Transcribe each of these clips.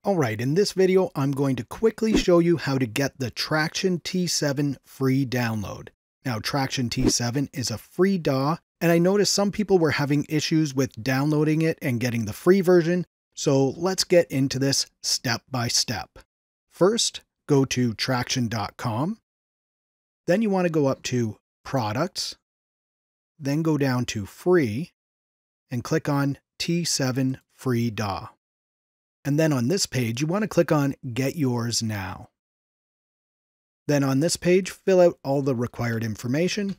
Alright, in this video, I'm going to quickly show you how to get the Tracktion T7 free download. Now, Tracktion T7 is a free DAW, and I noticed some people were having issues with downloading it and getting the free version, so let's get into this step by step. First, go to tracktion.com. Then you want to go up to Products, then go down to Free, and click on T7 Free DAW. And then on this page, you want to click on Get Yours Now. Then on this page, fill out all the required information.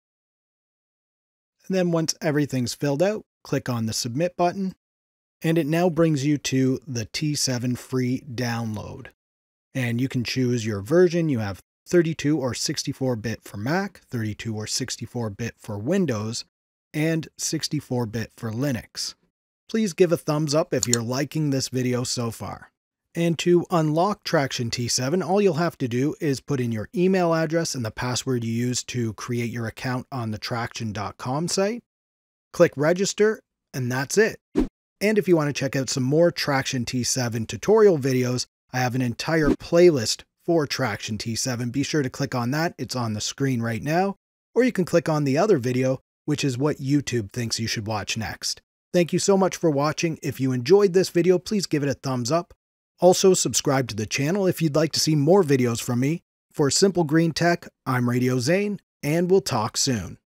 And then once everything's filled out, click on the Submit button. And it now brings you to the T7 free download. And you can choose your version. You have 32 or 64-bit for Mac, 32 or 64-bit for Windows, and 64-bit for Linux. Please give a thumbs up if you're liking this video so far. And to unlock Tracktion T7, all you'll have to do is put in your email address and the password you used to create your account on the Tracktion.com site. Click register, and that's it. And if you want to check out some more Tracktion T7 tutorial videos, I have an entire playlist for Tracktion T7. Be sure to click on that. It's on the screen right now. Or you can click on the other video, which is what YouTube thinks you should watch next. Thank you so much for watching. If you enjoyed this video, please give it a thumbs up. Also, subscribe to the channel if you'd like to see more videos from me. For Simple Green Tech, I'm Radio Zane, and we'll talk soon.